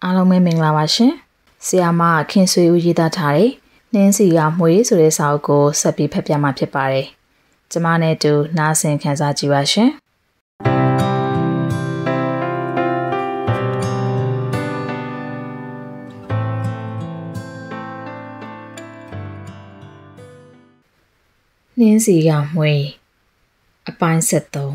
အားလုံးပဲမင်္ဂလာပါရှင်။ဆီယာမခင်ဆွေဦးရေးသားထားတဲ့နှင်းစီကမွေဆိုတဲ့စာအုပ်ကိုဆက်ပြီးဖတ်ပြမှာဖြစ်ပါတယ်။ကျမနဲ့အတူနားဆင်ခန်းစားကြည့်ပါရှင်။နှင်းစီကမွေအပိုင်း73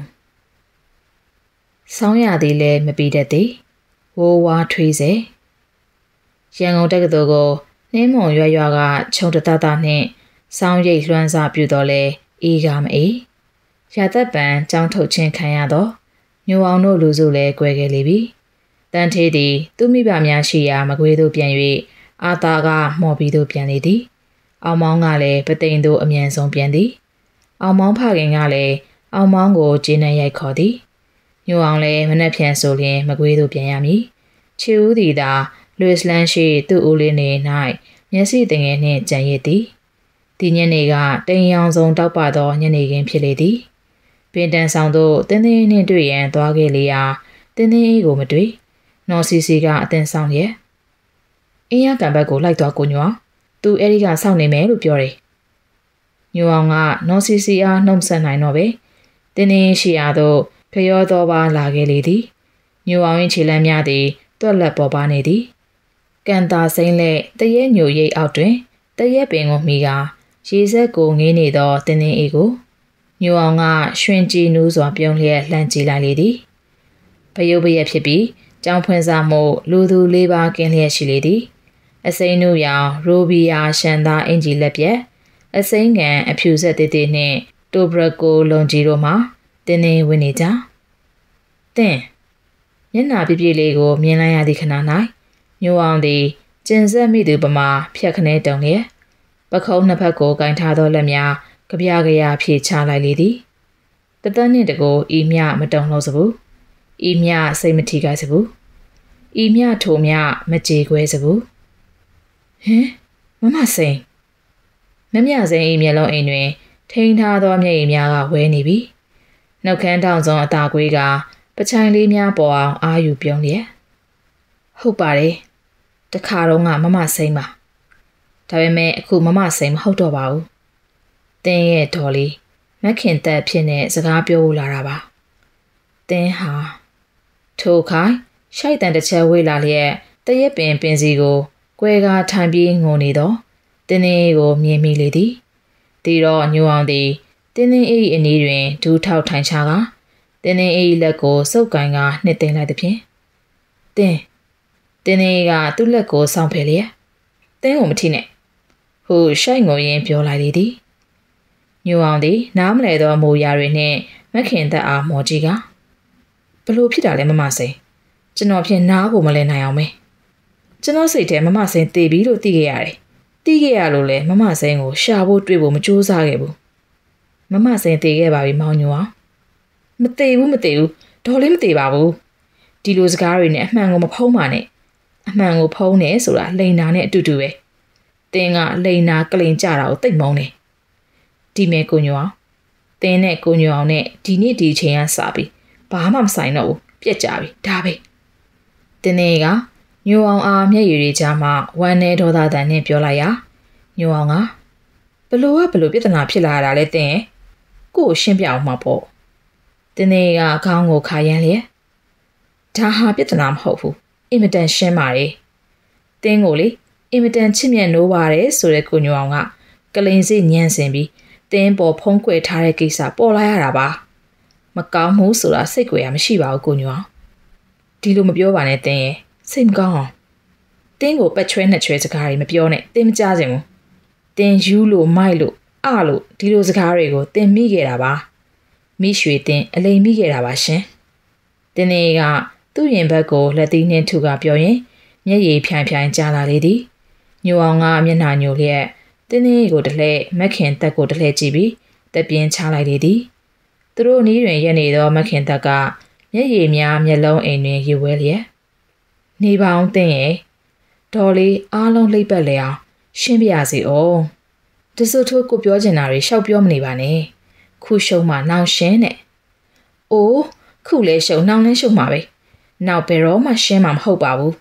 ဆောင်းရသည်လည်းမပြီးတတ်သည်ဝိုးဝါးထွေးစေရန်ကုန်တက္ကသိုလ်ကိုနှင်းမုံရွရွကခြုံတတနှင့်စောင်းရိပ်လွှမ်းစားပြုတော်လဲအေးကမအေးရာသက်ပံကြောင်းထုတ်ခြင်းခံရသောညိုအောင်တို့လူစုလည်း꿰ခဲ့လေပြီတန်ထေးသည်သူမိဘများရှိရာမကွေးသို့ပြန်၍အာသာကမော်ပြီးသို့ပြန်လေသည်အောင်မောင်းကလည်းပသိမ်သို့အမြန်ဆုံးပြန်သည်အောင်မောင်းဖခင်ကလည်းအောင်မောင်းကိုဂျင်းနှံရိုက်ခေါ်သည်ညိုအောင်လည်းမနှက်ဖြန်ဆိုလျင်မကွေးသို့ပြန်ရမည်ချီဦးသည်သာလွစ်လန်းရှိသူ့ဦးလေးနေ၌မျက်စိတင်ငယ်နှင့်ကြံရည်သည်ဒီညနေကတိမ်ရောင်စုံတောက်ပသောညနေခင်းဖြစ်လေသည်ပင်တန်ဆောင်သို့တင်းတင်းနှင့်တွေ့ရန်သွားခဲ့လေရာတင်းတင်းအေးကိုမတွေ့နော်စီစီကအသင်ဆောင်ရဲ့အင်းရကံဘက်ကိုလိုက်သွားကိုညွာသူအဲ့ဒီကစောင့်နေမယ်လို့ပြောတယ်ညိုအောင်ကနော်စီစီအားနှုတ်ဆက်နိုင်တော့ပဲတင်းတင်းရှိရာသို့ဖျောသောပါလာခဲ့လေသည်ညိုအောင်ရင်ခြေလမ်းများသည်တွက်လက်ပေါ်ပါနေသည်ကန်တာစိမ့်လက်တရဲညိုရိပ်အောက်တွင်တရဲပင်ကိုမိကရေစက်ကိုငေးနေသောတင်းတင်းအေးကိုညိုအောင်ကရွှင်ကြည်နူးစွာပြုံးလျက်လှမ်းကြည့်လိုက်လေသည်ပယုတ်ပရက်ဖြစ်ပြီးကြောင်ဖွင့်စားမှုလူသူလေးပါးကင်းလျက်ရှိလေသည်အစိမ်းနုရောင်ရိုဘီယာရှန်သားအင်ဂျီလက်ပြက်အစိမ်းကန်အဖြူဆက်သေးသေးနှင့်တိုဘရကိုလုံကြီးတို့မှတင်းတင်းဝင်နေကြတင်းမျက်နှာပြည့်ပြည့်လေးကိုမြင်လိုက်ရသည့်ခဏ၌ညိုအောင်သည်ကျင်ဆက်မိသူပမာဖြတ်ခနဲတုံလျက်ပခုံးနှစ်ဖက်ကိုကင်ထားသောလက်များကြပြကြရဖြည့်ချလိုက်လေသည်တသက်နှင့်တကိုဤမြမတုံလို့စဘူးဤမြစိတ်မထီကိုက်စဘူးဤမြထိုမြမကြေခွဲစဘူးဟင်မမစိန်မမြစိန်ဤမျက်လုံးအိမ်တွင်ထိန်ထားသောမျက်ရည်များကဝဲနေပြီနှုတ်ခမ်းထောင်ဆုံးအသာကွေးကပချိုင်လေးများပေါ်အောင်အာယူပြုံးလျက်ဟုတ်ပါတယ်တခါတော့ငါမမစိမ့်ပါဒါပေမဲ့အခုမမစိမ့်မဟုတ်တော့ပါဘူးတင်းရဲ့ဒေါ်လေးမခင်သက်ဖြစ်နေစကားပြောလာတာပါတင်းဟာထိုခိုင်ရှိုက်တန်တစ်ချက်ဝေးလာလျက်တရက်ပင်စီကိုကွဲကားထိုင်ပြီးငိုနေတော့တင်းတင်းကိုမြင်မိလေသည်ဒီတော့ညိုအောင်သည်တင်းတင်းအေးအနီးတွင်ဒူးထောက်ထိုင်ချကတင်းတင်းအေးလက်ကိုစုပ်ကိုင်ကနှစ်သိမ့်လိုက်သဖြင့်တင်းတင်းကသူ့လက်ကိုစောင့်ဖယ်လျက်တင်းကိုမထိနဲ့ဟိုရှိုက်ငိုရင်းပြောလိုက်လေသည်ညိုအောင်သည်နားမလဲသောအမူအရာတွေနှင့်မခင်သက်အားမော်ကြီးကဘလို့ဖြစ်တာလဲမမစိန်ကျွန်တော်ဖြင့်နားကိုမလဲနိုင်အောင်ပဲကျွန်တော်စိတ်ထဲမမစိန်တေပြီလို့သိခဲ့ရတယ်သိခဲ့ရလို့လဲမမစိန်ကိုရှာဖို့တွေ့ဖို့မကြိုးစားခဲ့ဘူးမမစိန်တေခဲ့ပါပြီမောင်ညိုအောင်မသေးဘူးဒေါ်လေးမသေးပါဘူးဒီလိုစကားတွေနဲ့အမှန်ကိုမဖုံးပါနဲ့အမှန်ကိုဖုံးနေဆိုတာလိန်နာနဲ့အတူတူပဲတင်းကလိန်နာကလိန်ကြတာကိုသိပ်မုန်းတယ်ဒီမဲကိုညိုအောင်တင်းနဲ့ကိုညိုအောင်နဲ့ဒီနေ့ဒီအချိန်ကစပြီးဘာမှမဆိုင်တော့ဘူးပြက်ကြပြီဒါပဲတင်းကညိုအောင်အားမျက်ရည်တွေကြားမှဝမ်းနဲ့ဒေါသတန်နဲ့ပြောလိုက်ရာညိုအောင်ကဘလို့ပြဿနာဖြစ်လာတာလဲတင်းကို့ကိုရှင်းပြအောင်မှာပေါ့တင်းကခေါင်းကိုခါရမ်းလျက်ဒါဟာပြဿနာမဟုတ်ဘူးအင်မတန်ရှင်းပါတယ်တင်းကိုလေအင်မတန်ချစ်မြတ်နိုးပါတယ်ဆိုတဲ့ကိုညိုအောင်ကကလိန်စိညံ့စင်ပြီးတင်းပေါ်ဖုံးကွယ်ထားတဲ့ကိစ္စပေါ်လာရတာပါမကောင်းမှုဆိုတာစိတ်ကြွယ်ရမရှိပါဘူးကိုညိုအောင်ဒီလိုမပြောပါနဲ့တင်းရဲ့စိတ်မကောင်းအောင်တင်းကိုပက်ချွဲနှစ်ချွဲစကားတွေမပြောနဲ့တင်းမကြားစင်ဘူးတင်းယူလို့မိုက်လို့အလို့ဒီလိုစကားတွေကိုတင်းမိခဲ့တာပါမိရွှေတင်းအလိမ်မိခဲ့တာပါရှင်တင်းကသူ့ရင်ဘက်ကိုလက်သီးနှင့်ထုကပြောရင်မျက်ရည်ဖြိုင်ကျလာလေသည်ညိုအောင်ကမျက်နှာညိုလျက်တင်းကိုတလှဲ့မခင်သက်ကိုတလှဲ့ကြည့်ပြီးတက်ပြင်းချလိုက်လေသည်သူတို့နီးတွင်ရက်နေသောမခင်သက်ကမျက်ရည်များမျက်လုံးအိမ်တွင်ရေဝဲလျက်နေပါအောင်တင်းရဲ့ဒေါ်လေးအားလုံးလိပ်ပတ်လေအောင်ရှင်းပြရစီအောင်တစွတ်ထိုးကိုပြောချင်တာတွေရှောက်ပြောမနေပါနဲ့ခုရှုံးမှနောင်ရှင်းနဲ့အိုးခုလဲရှုံနှောင်းလဲရှုံမှာပဲနောက်ဘယ်တော့မှရှင်းမှာမဟုတ်ပါဘူး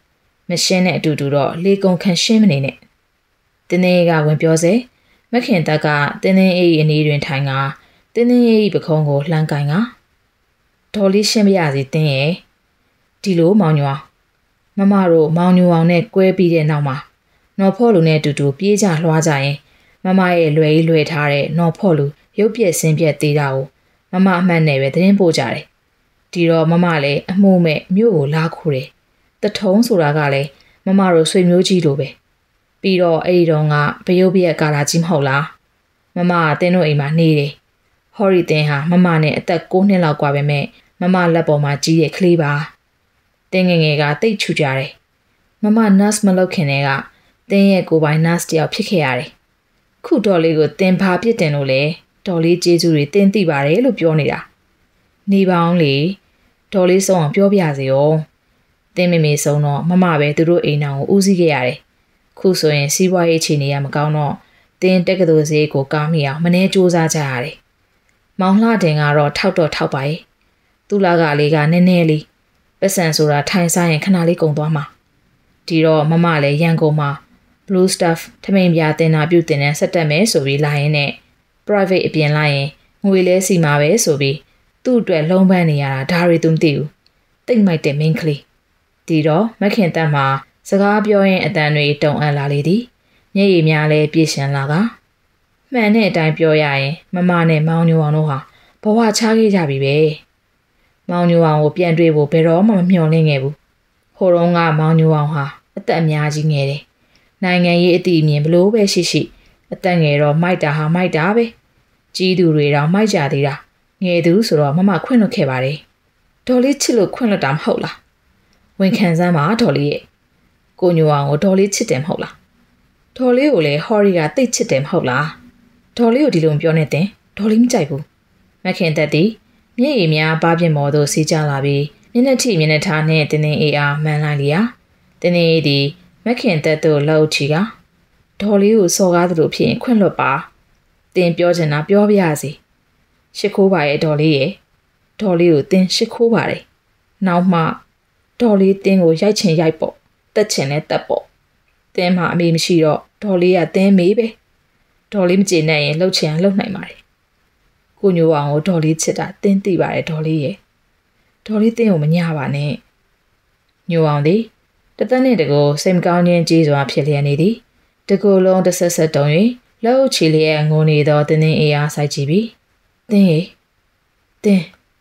မရှင်းတဲ့အတူတူတော့လေကုန်ခံရှင်းမနေနဲ့တင်းတင်းကဝင်ပြောစေမခင်တက်ကတင်းတင်းအေးအနီးတွင်ထိုင်ကတင်းတင်းအေးပခုံးကိုလှမ်းကင်ကဒေါ်လေးရှင်းပြရစီတင်းရဲ့ဒီလိုမောင်ညွာမမတို့မောင်ညူအောင်နဲ့ကွဲပြီးတဲ့နောက်မှာနော်ဖော့လူနဲ့အတူတူပြေးကြလွှားကြရင်မမရဲ့လွယ်ကြီးလွယ်ထားတဲ့နော်ဖော့လူရုပ်ပြက်ဆင်းပြက်သေးတာကိုမမအမှတ်နဲ့ပဲသတင်းပို့ကြတယ်ဒီတော့မမလည်းအမှုမဲ့မြို့ကိုလာခိုးတယ်တထုံးဆိုတာကလည်းမမတို့ဆွေမျိုးကြီးလိုပဲပြီးတော့အဲ့ဒီတော့ကဘယုတ်ပြက်ကာလာကြီးမဟုတ်လားမမကတင်းတို့အိမ်မှာနေတယ်ဟော်ရီတင်းဟာမမနဲ့အသက်9နှစ်လောက်กว่าပဲမဲ့မမလက်ပေါ်မှာကြီးတဲ့ကလေးပါတင်းငယ်ငယ်ကတိတ်ချူကြတယ်မမ nurse မလုပ်ခင်တည်းကတင်းရဲ့ကိုယ်ပိုင် nurse တယောက်ဖြစ်ခဲ့ရတယ်ခုတော်လေးကိုတင်းဘာပြစ်တင်လို့လဲတော်လေးကျေးဇူးတွေတင်းသိပါတယ်လို့ပြောနေတာနေပါအောင်လေတော်လေးဆုံးအောင်ပြောပြစေရောတင်းမေမေဆုံးတော့မမပဲသူတို့အိမ်အောင်ကိုဦးစီးခဲ့ရတယ်ခုဆိုရင်စီးပွားရေးအခြေအနေကမကောင်းတော့တင်းတက်ကတူဈေးကိုကားမိအောင်မနှဲစူးစမ်းကြရတယ်မောင်လှတင်ကတော့ထောက်တော့ထောက်ပါရဲ့သူ့လာကလေးကနည်းနည်းလေးပတ်စံဆိုတာထိုင်စားရင်ခဏလေးကုန်သွားမှာဒီတော့မမလည်းရန်ကုန်မှာ blue stuff ထမိန်ပြတင်တာပြုတင်တဲ့ဆက်တက်မယ်ဆိုပြီးလာရင်နဲ့ private အပြင်လိုက်ရင်ငွေလဲစီမှာပဲဆိုပြီးသူ့အတွက်လုံးပန်းနေရတာဒါတွေသူမသိဘူးတိတ်မိုက်တဲ့မင်းကလေးဒီတော့မခင်တက်မှာစကားပြောရင်အတန်တွေတုံအပ်လာလေသည်မျက်ရည်များလဲပြည့်ရှင်လာကမှန်တဲ့အတိုင်းပြောရရင်မမနဲ့မောင်ညိုအောင်တို့ဟာဘဝချခဲ့ကြပြီပဲမောင်ညိုအောင်ကိုပြန်တွေ့ဖို့ဘယ်တော့မှမမျှော်လင့်ခဲ့ဘူးဟိုတုန်းကမောင်ညိုအောင်ဟာအသက်အများကြီးငယ်တယ်နိုင်ငံရေးအတည်အမြင်ဘလို့ပဲရှိရှိအသက်ငယ်တော့မိုက်တာဟာမိုက်တာပဲကြီးသူတွေတော့မိုက်ကြသေးတာငယ်သူဆိုတော့မမခွင့်လွတ်ခဲ့ပါတယ်ဒေါ်လေးချစ်လို့ခွင့်လွတ်တာမဟုတ်လားဝန်ခံစမ်းပါဒေါ်လေးရဲ့ကိုညိုအောင်ကိုဒေါ်လေးချစ်တယ်မဟုတ်လားဒေါ်လေးကိုလည်းဟော်ရီကတိတ်ချစ်တယ်မဟုတ်လားဒေါ်လေးကိုဒီလိုပြောနေတယ်ဒေါ်လေးမကြိုက်ဘူးမခင်သက်သည်မျက်ရည်များပါပြင်းမော်သို့စီးကျလာပြီးမျက်နှာထိမျက်နှာထားနဲ့တင်းတင်းအေးအားမှန်လိုက်လျာတင်းတင်းအေးသည်မခင်သက်သို့လှုပ်ချီကဒေါ်လေးကိုစော်ကားသလိုဖြစ်ရင်ခွင့်လွတ်ပါတင်းပြောချင်တာပြောပြရစီရှ िख ိုးပါရဲ့ဒေါ်လေးရဲ့ဒေါ်လေးကိုတင်းရှ िख ိုးပါတယ်နောက်မှဒေါ်လေးတင်းကိုရိုက်ချင်ရိုက်ပေါ့တက်ချင်လဲတက်ပေါ့တင်းမှအမေမရှိတော့ဒေါ်လေးကတင်းမေးပဲဒေါ်လေးမကျေနပ်ရင်လှုပ်ချင်လှုပ်နိုင်ပါတယ်ကိုညိုအောင်ကိုဒေါ်လေးချစ်တာတင်းသိပါတယ်ဒေါ်လေးရဲ့ဒေါ်လေးတင်းကိုမညပါနဲ့ညိုအောင်သည်တသက်နဲ့တကောစိတ်မကောင်းခြင်းကြီးစွာဖြစ်လျက်နေသည်တကူလုံးတဆက်ဆက်တုံ၍လှုပ်ချီလျက်ငိုနေသောတင်းတင်းအေးအားဆိုင်ကြည့်ပြီးတင်းရေတင်း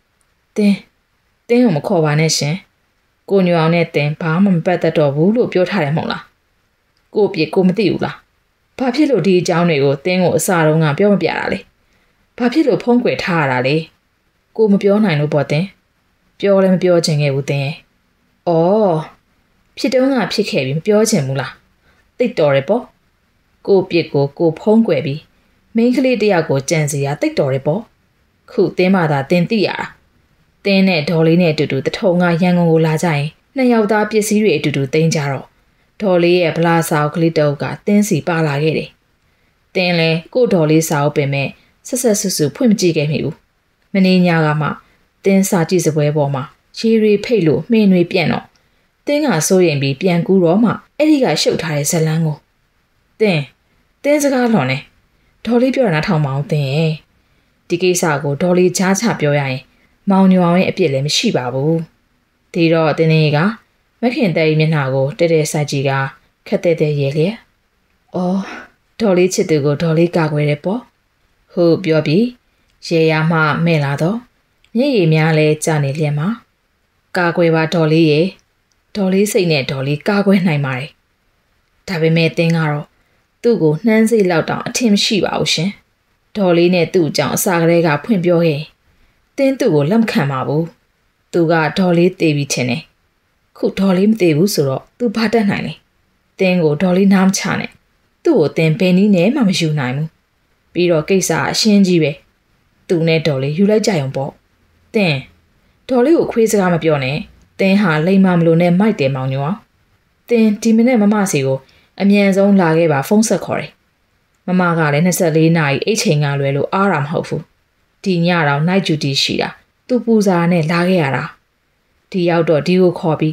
ကိုမခေါ်ပါနဲ့ရှင်ကိုညိုအောင်နဲ့တင်းဘာမှမပတ်သက်တော့ဘူးလို့ပြောထားတယ်မဟုတ်လားကိုအပြစ်ကိုမသိဘူးလားဘာဖြစ်လို့ဒီအကြောင်းတွေကိုတင်းကိုအစတုန်းကပြောမပြတာလဲဘာဖြစ်လို့ဖုံးကွယ်ထားရတာလဲကိုမပြောနိုင်လို့ပေါ့တင်းပြောလည်းမပြောချင်ခဲ့ဘူးတင်းရဲ့အော်ဖြစ်တုန်းကဖြစ်ခဲ့ပြီးမပြောချင်ဘူးလားတိတ်တော်တယ်ပေါ့ကိုအပြစ်ကိုဖုံးကွယ်ပြီးမိန်းကလေးတယောက်ကိုကြံစီရတိတ်တော်တယ်ပေါ့ခုတင်းမသာတင်းသိရတာတင်းနဲ့ဒေါ်လေးနဲ့အတူတူတထုံကရန်ကုန်ကိုလာကြရင်နှစ်ယောက်သားပစ္စည်းတွေအတူတူတင်းကြတော့ဒေါ်လေးရဲ့ဗလာစာအုပ်ကလေးတုပ်ကတင်းစီပါလာခဲ့တယ်တင်းလဲကိုဒေါ်လေးစာအုပ်ပင်မဲ့ဆက်ဆက်ဆူဖွင့်မကြည့်ခဲ့မိဘူးမင်းညကမှတင်းစာကြည့်စပွဲပေါ်မှာရေရီဖိတ်လို့မှင်းတွေပြန့်တော့တင်းကစိုးရင်ပြီးပြန်ကူးတော့မှအဲ့ဒီကရှုပ်ထားတဲ့ဇလန်းကိုတင်းစကားလွန်နေဒေါ်လေးပြောတာနားထောင်မအောင်တင်းရဲ့ဒီကိစ္စကိုဒေါ်လေးချားချပြောရရင်မောင်ညိုအောင်ရဲ့အပြစ်လည်းမရှိပါဘူးဒီတော့တင်းကမခင်တဲ့မျက်နှာကိုတဲတဲဆိုင်ကြည့်ကခက်တဲ့ရဲလေအော်ဒေါ်လေးချစ်သူကိုဒေါ်လေးကာကွယ်တယ်ပေါ့ဟုတ်ပြောပြီးရေရမှမဲ့လာတော့မျက်ရည်များလဲကျနေလျက်မှာကာကွယ်ပါဒေါ်လေးရေဒေါ်လေးစိတ်နဲ့ဒေါ်လေးကာကွယ်နိုင်ပါတယ်ဒါပေမဲ့တင်းကတော့သူ့ကိုနှမ်းစိတ်လောက်တောင်အထင်မရှိပါဘူးရှင်ဒေါ်လေးနဲ့သူ့အကြောင်းအစာကလေးကဖွင့်ပြောခဲ့တင်းသူ့ကိုလက်မခံပါဘူးသူကဒေါ်လေးတေးပြီးထင်တယ်ခုဒေါ်လေးမသေးဘူးဆိုတော့သူဘာတက်နိုင်လဲတင်းကိုဒေါ်လေးနားမချနဲ့သူ့ကိုတင်းပင်နီးနဲ့မှမယူနိုင်ဘူးပြီးတော့ကိစ္စအရှင်းကြီးပဲသူနဲ့ဒေါ်လေးယူလိုက်ကြရုံပေါ့တင်းဒေါ်လေးကိုခွေးစကားမပြောနဲ့တင်းဟာလိမ္မာမလို့နဲ့မိုက်တယ်မောင်ညိုအောင်တင်းဒီမနေ့မမစီကိုအမြန်ဆုံးလာခဲ့ပါဖုန်းဆက်ခေါ်တယ်မမကလည်း24နာရီအိတ်ချိန်ကလွယ်လို့အားရမဟုတ်ဘူးဒီညတော့ night duty ရှိတာသူပူစာနဲ့လာခဲ့ရတာဒီရောက်တော့ဒီကိုခေါ်ပြီး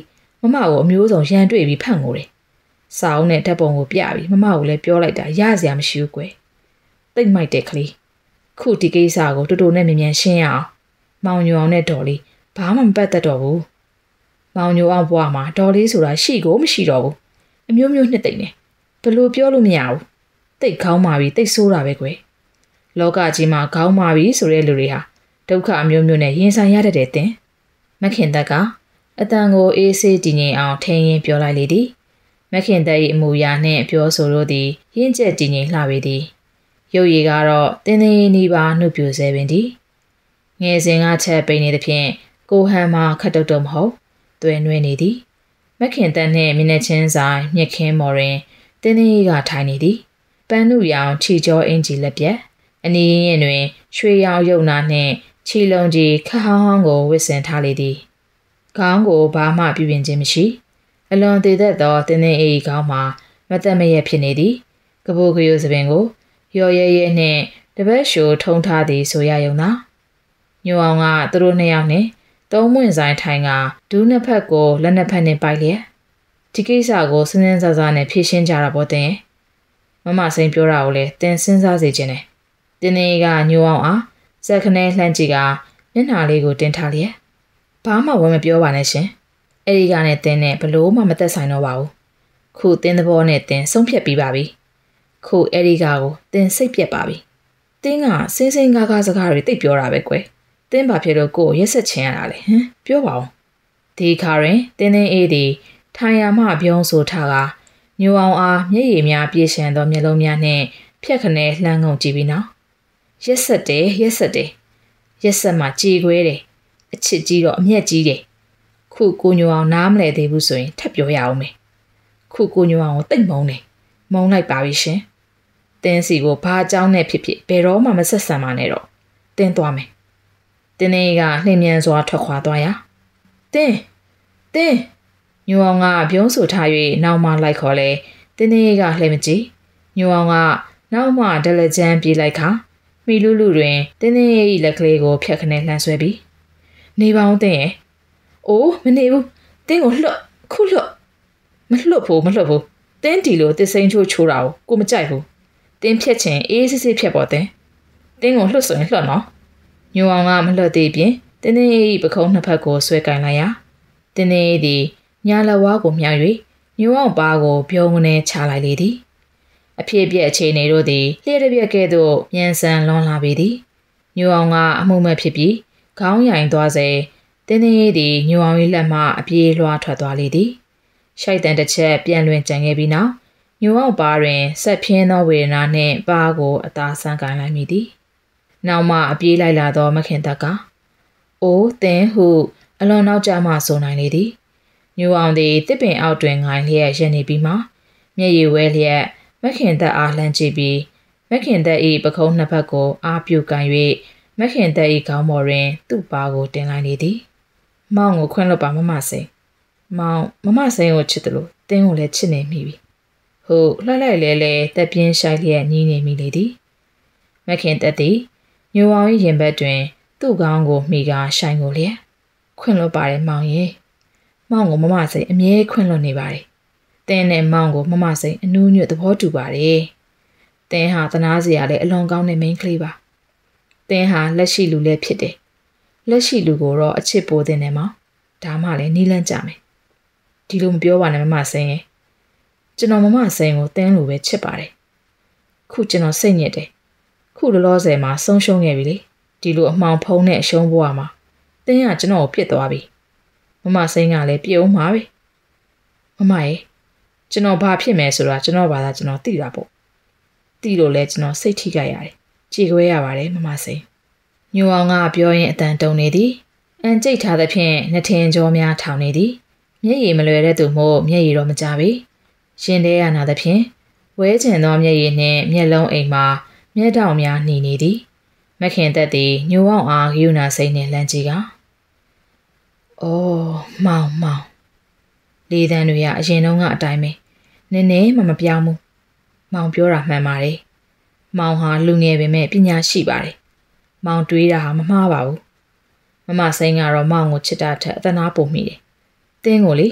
မကိုအမျိုးစုံရန်တွေ့ပြီးဖတ်ငိုတယ်။စာအုပ်နဲ့ဓာတ်ပုံကိုပြပြီးမကိုလည်းပြောလိုက်တာရစရာမရှိဘူးကွယ်။တိတ်မိုက်တဲ့ကလေး။ခုဒီကိစ္စကိုတူတူနဲ့မြန်မြန်ရှင်းရအောင်။မောင်ညိုအောင်နဲ့ဒေါ်လေးဘာမှမပတ်သက်တော့ဘူး။မောင်ညိုအောင်ဘွားမှာဒေါ်လေးဆိုတာရှိကိုမရှိတော့ဘူး။အမျိုးမျိုးနှစ်သိမ့်နေ။ဘလို့ပြောလို့မရဘူး။တိတ်ခေါင်းမာပြီးတိတ်ဆိုးတာပဲကွယ်။လောကကြီးမှာခေါင်းမာပြီးဆိုတဲ့လူတွေဟာဒုက္ခအမျိုးမျိုးနဲ့ရင်ဆိုင်ရတတ်တဲ့တင်။မခင်သက်ကအတန်ကိုအေးဆေးတည်ငြိမ်အောင်ထိန်းရင်းပြောလိုက်လေသည်မခင်သက်၏အမူအရာနှင့်ပြောဆိုလို့သည်ရင့်ကျက်တည်ငြိမ်လှပေသည်ရုပ်ရည်ကတော့တင်းတင်းနီးပါနှုတ်ပြဆဲပင်သည်ငယ်စဉ်ကချက်ပိန်နေသဖြင့်ကိုဟန်မှာခတ်တုတ်တုံမဟုတ်တွင်နှွေးနေသည်မခင်သက်နှင့်မျက်နှာချင်းဆိုင်မြက်ခင်းမော်တွင်တင်းတင်းကထိုင်နေသည်ပန်းနုရောင်ခြေကြောအင်ကြီးလက်ပြက်အနီးရင်တွင်ရွှေရောင်ရုပ်နာနှင့်ခြေလုံးကြီးခဟောင်းဟောင်းကိုဝစ်ဆင်ထားလေသည်ခေါင်းကိုဘာမှပြုပြင်ခြင်းမရှိအလွန်သေးသက်သောတင်းတင်းအေးခေါင်းမှာမသက်မရက်ဖြစ်နေသည်ကပိုးကရိုးစပင်ကိုရော်ရဲရဲနှင့်တပတ်ရှိုထုံထားသည်ဆိုရယုံသာညိုအောင်ကသူတို့နှစ်ယောက်နှင့်သုံးမွင့်ဆိုင်ထိုင်ကဒူးနှစ်ဖက်ကိုလက်နှစ်ဖက်နှင့်ပိုက်လျက်ဒီကိစ္စကိုစဉ်းစဉ်းစားစားနဲ့ဖြေရှင်းကြတာပေါ့တင်မစိန်ပြောတာကိုလည်းတင်စဉ်းစားစေခြင်းနဲ့တင်းတင်းကညိုအောင်အားစက်ခနဲလှမ်းကြည့်ကမျက်နှာလေးကိုတင်ထားလျက်ဘာမှဝယ်မပြောပါနဲ့ရှင်အဲ့ဒီကနဲ့တင်းနဲ့ဘလို့မှမသက်ဆိုင်တော့ပါဘူးခုတင်းသဘောနဲ့တင်းဆုံးဖြတ်ပြီးပါပြီခုအဲ့ဒီကကိုတင်းစိတ်ပြက်ပါပြီတင်းကစင်းစင်းကားကားစကားတွေတိတ်ပြောတာပဲကွယ်တင်းဘာဖြစ်လို့ကိုရက်ဆက်ချင်ရတာလဲဟမ်ပြောပါဦးဒီခါရင်တင်းအေးဒီထိုင်ရမှပြုံးဆိုထားကညိုအောင်အားမျက်ရည်များပြည့်ရှံသောမျက်လုံးများနဲ့ဖြက်ခနဲလှမ်းငုံကြည့်ပြီးနောက်ရက်ဆက်တယ်ရက်ဆက်မှကြေခွဲတယ်အချစ်ကြီးတော့အမျက်ကြီးတယ်ခုကိုညိုအောင်နားမလဲသေးဘူးဆိုရင်ထပ်ပြောရအောင်မယ်ခုကိုညိုအောင်ကိုတိတ်မုန်းတယ်မုန်းလိုက်ပါပြီရှင်တင်းစီကိုဘာအကြောင်းနဲ့ဖြစ်ဖြစ်ဘယ်တော့မှမဆက်ဆံပါနဲ့တော့တင်းသွားမယ်တင်းနေကလှိမ့်မြန်စွာထွက်ခွာသွားရာတင်းညိုအောင်ကပြုံးဆိုထား၍နောက်မှလိုက်ခေါ်လဲတင်းနေကလှိမ့်မကြည့်ညိုအောင်ကနောက်မှဒလကြမ်းပြေးလိုက်ခါမိလူလူတွင်တင်းတင်းရဲ့လက်ကလေးကိုဖြတ်ခနဲလှမ်းဆွဲပြီးနေပေါင်းတင်းရဲ့အိုးမနေဘူးတင်းကိုလှုပ်ခုလှုပ်မလှုပ်ဘူးတင်းတီလိုတစ်စိမ့်ချိုးတာကိုမကြိုက်ဘူးတင်းဖြတ်ချင်အေးစစ်စစ်ဖြတ်ပေါ်တင်းကိုလှုပ်ဆိုရင်လှုပ်နော်ညိုအောင်ကမလှုပ်သေးပြင်တင်းတင်းရဲ့ပခုံးနှစ်ဖက်ကိုဆွဲကင်လိုက်ရာတင်းတင်းရဲ့ဒီညာလက်ဝါးကိုမြှောက်၍ညိုအောင်ပါကိုပြုံးကနေချလိုက်လေသည်အဖြစ်ပြက်အခြေအနေတို့သည်လျှက်တစ်ပြက်ကဲ့သို့မြန်ဆန်လွန်လာပေသည်ညိုအောင်ကအမှုမဲ့ဖြစ်ပြီးခေါင်းရိုင်သွားစေတင်းတင်းရေးသည်ညိုအောင်၏လက်မှအပြေးလွှားထွက်သွားလေသည်ရှိုက်တန်တစ်ချက်ပြန်လွင်ကြံခဲ့ပြီးနောက်ညိုအောင်ပါတွင်ဆက်ဖြင်းသောဝေဒနာနှင့်ပါးကိုအသာဆန်းကိုင်းလိုက်မိသည်နောက်မှအပြေးလိုက်လာသောမခင်သက်ကအိုးတင်းဟုအလွန်နောက်ကျမှဆိုနိုင်လေသည်ညိုအောင်သည်တစ်ပင်အောက်တွင်ငိုင်းလျက်ရပ်နေပြီးမှမျက်ရည်ဝဲလျက်မခင်သက်အားလှမ်းကြည့်ပြီးမခင်သက်၏ပခုံးနှစ်ဖက်ကိုအားပြုကန်၍မခင်သက်၏ခေါင်းပေါ်တွင်သူ့ပါကိုတင်လိုက်လေသည်မောင်ကိုခွင့်လွှတ်ပါမစိန်မောင်မစိန်ကိုချစ်တယ်လို့တင်းကိုလည်းချစ်နေမိပြီဟုတ်လှလိုက်လဲတက်ပြင်းရှိုက်လျက်ညီးနေမိလေသည်မခင်သက်သည်ညိုအောင်၏ရင်ဘတ်တွင်သူ့ခေါင်းကိုမိကာရှိုင်ကိုလျက်ခွင့်လွှတ်ပါတယ်မောင်ရေမောင်ကိုမစိန်အမြဲခွင့်လွှတ်နေပါတယ်တင်းနဲ့မောင်ကိုမစိန်အနူးညွတ်သဘောတူပါတယ်တင်းဟာသနာစရာလည်းအလွန်ကောင်းတဲ့မိန်းကလေးပါတင်းဟာလက်ရှိလူလည်းဖြစ်တယ်လက်ရှိလူကိုတော့အချစ်ပိုးတင်တယ်မောင်ဒါမှလည်းနီးလန့်ကြမယ်ဒီလိုမပြောပါနဲ့မစိန်ရဲ့ကျွန်တော်မစိန်ကိုတင်းလိုပဲချစ်ပါတယ်ခုကျွန်တော်စိတ်ညစ်တယ်ခုလောလောဆယ်မှာဆုံးရှုံးခဲ့ပြီလေဒီလိုအမှောင်ဖုံးတဲ့အရှုံးဘဝမှာတင်းကကျွန်တော်ကိုပြစ်သွားပြီမစိန်ကလည်းပြုံးမှာပဲမရဲ့ကျွန်တော်ဘာဖြစ်မယ်ဆိုတာကျွန်တော်ဘာသာကျွန်တော်သိတာပေါ့သိလို့လဲကျွန်တော်စိတ်ထိခိုက်ရတယ်ကြေခွဲရပါတယ်မစိန်ညိုအောင်ကပြောရင်အတန်တုံနေသည်အန်ကျိတ်ထားသဖြင့်နှထင်ကြောများထောင်နေသည်မျက်ရည်မလွယ်တဲ့သူမို့မျက်ရည်တော့မကြပေရှင်တဲရနာသဖြင့်ဝဲကျင်သောမျက်ရည်နှင့်မျက်လုံးအိမ်မှာမျက်တောင်များหนีနေသည်မခင်သက်သည်ညိုအောင်အားယူနာစိတ်နှင့်လန့်ကြည့်ကအော်မောင်လေတန်းတွေကအရင်တုန်းကအတိုင်းပဲနည်းနည်းမပြောင်းဘူးမောင်ပြောတာမှန်ပါတယ်မောင်ဟာလူငယ်ပေမဲ့ပညာရှိပါတယ်မောင်တွေးတာဟာမမှားပါဘူးမစိန်ကတော့မောင်ကိုချစ်တာထက်အသနာပိုမိတယ်တင်းကိုလေ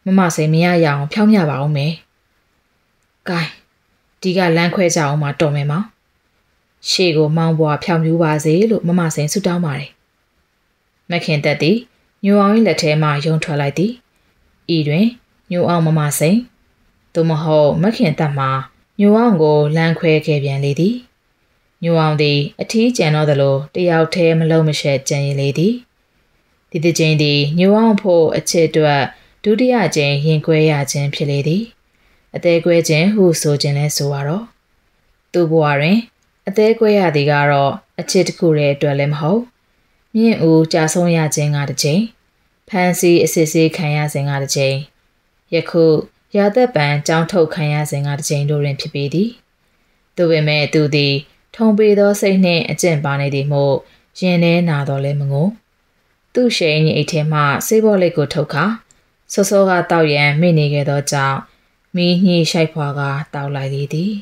မမစိန်မရရအောင်ဖြောင်းရပါအောင်မယ်။ကဲဒီကလမ်းခွဲကြအောင်မတော်မယ်မောင်။ရှေ့ကိုမောင်းပွားဖြောင်းပြူပါစေလို့မမစိန်ဆုတောင်းပါတယ်။မခင်သက်သည်ညိုအောင်၏လက်ထဲမှယုံထွက်လိုက်သည်။ဤတွင်ညိုအောင်မမစိန်သို့မဟုတ်မခင်သက်မှညိုအောင်ကိုလမ်းခွဲခဲ့ပြန်လေသည်။ညိုအောင်သည်အထီးကျန်တော့သလိုတယောက်တည်းမလုံးမရှက်ကြံရင်လေသည်။ဒီတစ်ချိန်သည်ညိုအောင်ဖို့အချစ်အတွက်ဒုတိယကြိမ်ရင်ကွဲရခြင်းဖြစ်လေသည်။အသေးကွဲခြင်းဟုဆိုခြင်းလဲဆိုရတော့သူ့ဘဝတွင်အသေးကွဲရသည်ကတော့အချစ်တစ်ခုတည်းအတွက်လည်းမဟုတ်မြင့်ဦးကြာဆုံးရခြင်းကတစ်ချိန်ဖန်စီအစစ်ဆေးခံရစဉ်ကတစ်ချိန်ယခုရာသက်ပံကြောင်းထုတ်ခံရစဉ်ကတစ်ချိန်တို့တွင်ဖြစ်ပေသည်သို့ပေမဲ့သူသည်ထုံပေသောစိတ်နှင့်အကျင့်ပါနေသည်မို့ရင်ထဲနာတော်လဲမငိုသူ့ရှိန်အိတ်ထဲမှဆေးဘောလိတ်ကိုထုတ်ခါစောစောကတောက်ရန်မိနေခဲ့သောကြောင့်မီးညှိရှိုက်ဖွာကတောက်လိုက်သည်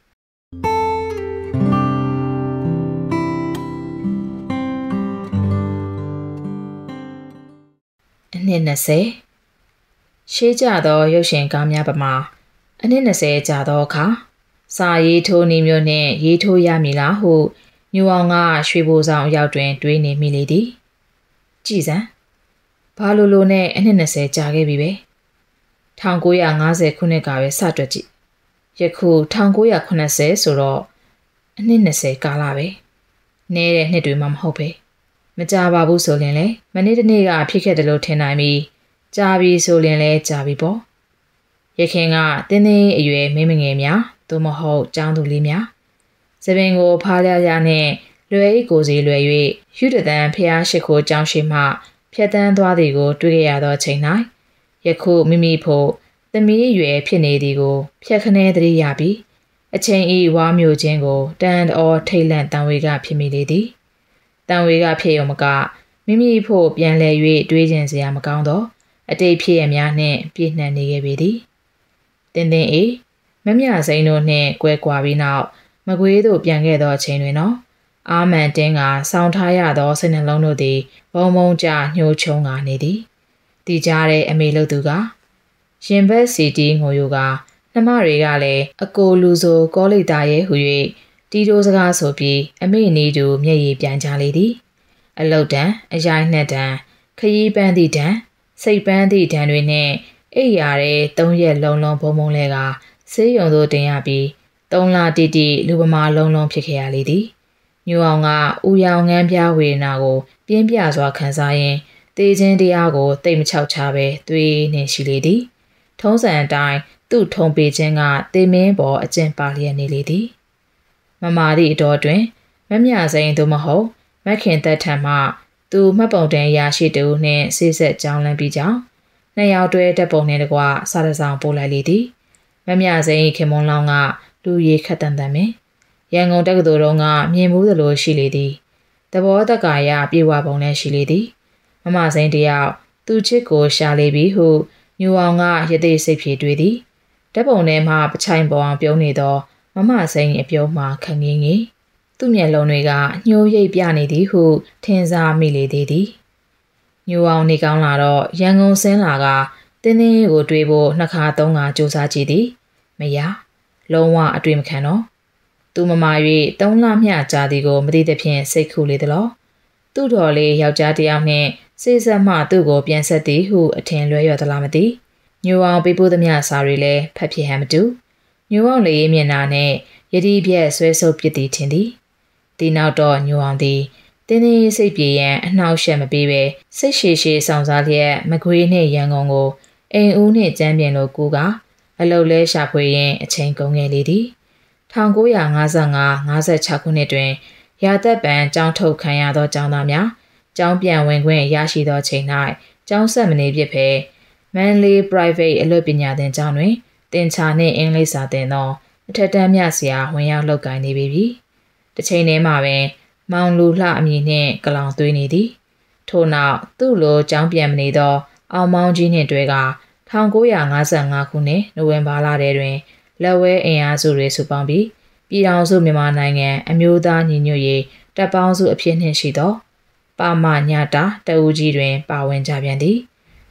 အနှစ်20ရှေးကြသောရုပ်ရှင်ကားများပမာအနှစ်20ကြာသောအခါစာရေးထိုးနည်းမျိုးနှင့်ရေးထိုးရမည်လားဟုညူအောင်ကရွှေဘိုဆောင်အရောက်တွင်တွေးနေမိလေသည်ကြည်စံဘာလိုနဲ့အနှစ်20ကြာခဲ့ပြီပဲ1950ခုနှစ်ကပဲစတွက်ကြည့်ယခု1980ဆိုတော့အနှစ်20ကာလပဲနဲတဲ့နှစ်တွေမှမဟုတ်ပဲမကြပါဘူးဆိုရင်လေမနေ့တနေ့ကဖြစ်ခဲ့တယ်လို့ထင်နိုင်ပြီးကြာပြီဆိုရင်လည်းကြာပြီပေါ့ရခင်ကတင်းတင်းအရွယ်မင်းမငယ်များသို့မဟုတ်ကျောင်းသူလေးများသပင်ကိုဖားလျရနဲ့လွယ်အိတ်ကိုစီလွယ်၍ယူတသန်ဖျားရှိခိုးကျောင်းရှိမှဖြတ်တန်းသွားသည်ကိုတွေ့ရသောချိန်၌ယခုမိမိဖို့သမီးအရွယ်ဖြစ်နေသည်ကိုဖြတ်ခနဲသတိရပြီးအချိန်ဤဝါမျိုးချင်းကိုတန်တော်ထိတ်လန့်တန်ဝေကဖြစ်မိလေသည်တန်ဝေကဖြစ်ရုံမကမိမိဖို့ပြန်လဲ၍တွေးကျင်စရာမကောင်းတော့အတိတ်ဖြစ်ရများနှင့်ပြည့်နှံနေခဲ့ပေသည်တင်းတင်းအေးမမြစိန်တို့နှင့်ကွဲကွာပြီးနောက်မကွေးသို့ပြန်ခဲ့သောအချိန်တွင်တော့အာမန်တင်းကစောင်းထားရသောစိတ်နှလုံးတို့သည်ဘုံဘုံကြညှိုးချုံကနေသည်တီကြားတဲ့အမေလို့သူကရင်ဘက်စီတီငိုယိုကနှမတွေကလည်းအကိုလူဆိုကောလိပ်သားရဲ့ဟု၍တီတိုးစကားဆိုပြီးအမေနေသူမျက်ရည်ပြန်ကြလေသည်အလုတ်တန်အရိုက်နှက်တန်ခရီးပန်းသည့်တန်စိတ်ပန်းသည့်တန်တွေနဲ့အိပ်ရာတဲ့3ရက်လုံးလုံးဘုံဘုံလဲကဆေးရုံသို့တင်ရပြီး3လတိတိလူပမာလုံးလုံးဖြစ်ခဲ့ရလေသည်ညူအောင်ကဥယောင်ငန်းပြားဝေဒနာကိုပြင်းပြစွာခံစားရင်းတေးခြင်းတရားကိုတိတ်မချောက်ချပဲသွေးနှင့်ရှိလေသည်ထုံးစံအတိုင်းသူ့ထုံပေခြင်းကတေမင်းပေါ်အကျင့်ပါလျက်နေလေသည်မမာသည့်အတော်တွင်မမြစိန်သို့မဟုတ်မခင်သက်ထံမှသူမှတ်ပုံတင်ရရှိသူနှင့်ဆေးဆက်ကြောင်းလန်းပြီးကြောင်းနှစ်ယောက်တွဲတက်ပုံနှင့်တကွစားတဆောင်ပို့လိုက်လေသည်မမြစိန်ခင်မွန်လောင်းကလူရည်ခတ်တန်တန်ပင်ရန်ကုန်တက္ကသိုလ်တော်ကမြင်မှုသလိုရှိလေသည်တဘောတက္ကာရပြေဝပုံလည်းရှိလေသည်မမစိန်တယောက်သူချစ်ကိုရှာလေပြီဟုညူအောင်ကရသေးစိတ်ဖြေတွေးသည်တက်ပုံထဲမှပချိုင်ပေါ်အောင်ပြုံးနေသောမမစိန်အပြုံးမှခငင်းငယ်သူ့မျက်လုံးတွေကညှိုးရိပ်ပြနေသည်ဟုထင်စားမိလေသေးသည်ညူအောင်နေကောင်းလာတော့ရန်ကုန်ဆင်းလာကတင်းတင်းကိုတွေးဖို့နှစ်ခါသုံးခါစူးစမ်းကြည့်သည်မရလုံးဝအတွေ့မခံတော့သူမမာ၍3လမျှကြာသည်ကိုမသိသဖြင့်စိတ်ခုလေသလောသူ့တော်လေးယောက်ျားတစ်ယောက်နှင့်စေဆက်မှသူ့ကိုပြန်ဆက်သည်ဟုအထင်လွဲရော်သလားမသိညူအောင်ပေးပို့သမျှစာတွေလည်းဖတ်ဖြစ်ဟန်မတူညူအောင်လေးမျက်နှာနဲ့ယတိပြက်ဆွဲဆုပ်ပစ်သည်ထင်သည်ဒီနောက်တော့ညူအောင်သည်တင်းတင်းစိတ်ပြေရန်အနှောက်အယှက်မပေးဘဲစိတ်ရှည်ရှည်ဆောင်စားလျက်မကွေးနှင့်ရန်ကုန်ကိုအိမ်ဦးနှင့်ကျမ်းပြင်လိုကူကအလုတ်လဲရှာဖွေရင်းအချိန်ကုန်ခဲ့လေသည်1955-56ခုနှစ်တွင်ရာသက်ပံကျောင်းထုတ်ခံရသောကျောင်းသားများကျောင်းပြန်ဝင်ခွင့်ရရှိသောချိန်၌ကျောင်းဆက်မနေဖြစ်ဘဲမန်လေး private အလုပ်ပညာသင်ကျောင်းတွင်တင်ချာနှင့်အင်္ဂလိပ်စာသင်သောအထက်တန်းမြဆရာဝင်ရောက်လုပ်ကိုင်နေပြီ။တစ်ချိန်တည်းမှာပင်မောင်လူလှအမည်နှင့်ကလောင်သွေးနေသည်။ထို့နောက်သူ့လိုကျောင်းပြန်မနေသောအောင်မောင်းကြီးနှင့်တွဲက1955ခုနှစ်နိုဝင်ဘာလတွင်လက်ဝဲအင်အားစုတွေစုပေါင်းပြီးပြည်ထောင်စုမြန်မာနိုင်ငံအမျိုးသားညီညွတ်ရေးတပ်ပေါင်းစုအဖြစ်နှင့်ရှိသောပါမညတာတအူးကြီးတွင်ပါဝင်ကြပြန်သည်